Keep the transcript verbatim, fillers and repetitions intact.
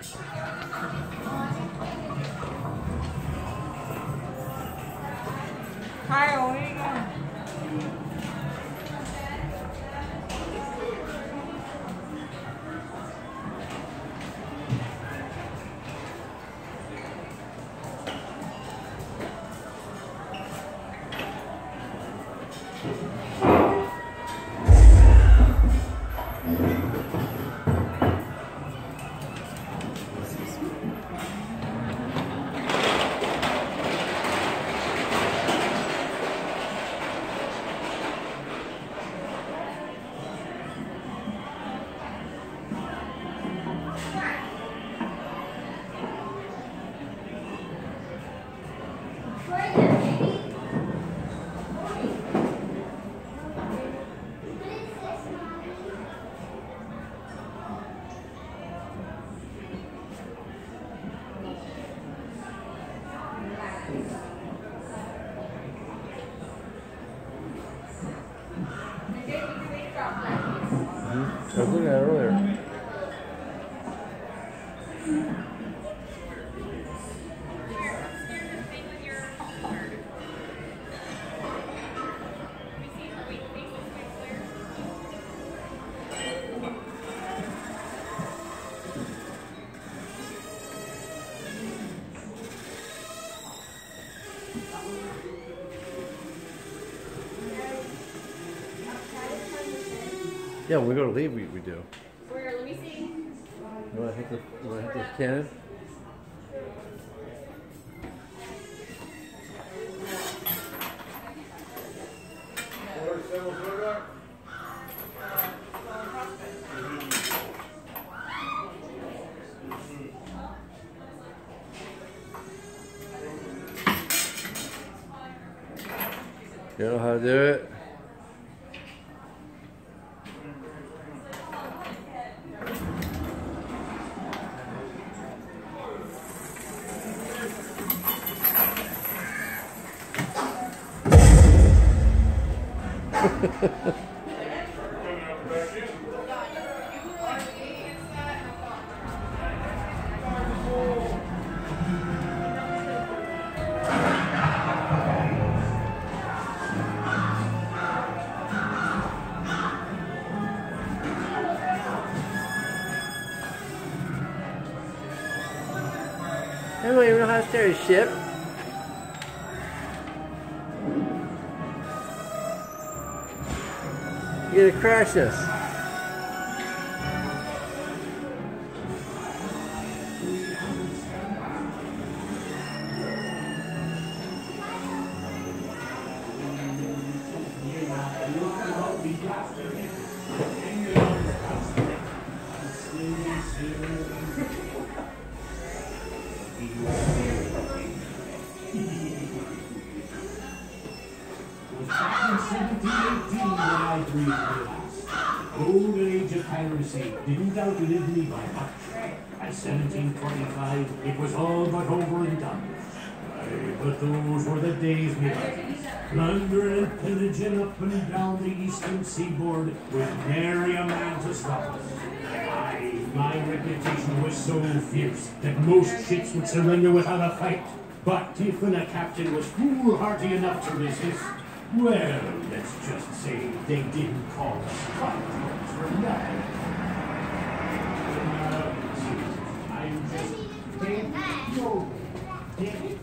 Kyle, where you going? I was looking at it earlier. Yeah, when we go to leave, we, we do. Where? Let me see. You want to hit the, you want to hit the cannon? You know how to do it? I don't even know how to steer a ship. You're gonna crash us. Golden age of piracy didn't outlive me by much. At seventeen twenty-five, it was all but over and done. Aye, but those were the days, me lads. Plunder and pillaging up and down the eastern seaboard with nary a man to stop us. Aye, my reputation was so fierce that most ships would surrender without a fight. But if a captain was foolhardy enough to resist, well, let's just say they didn't call us fighting for nothing. Uh, I'm just dead, no, dead.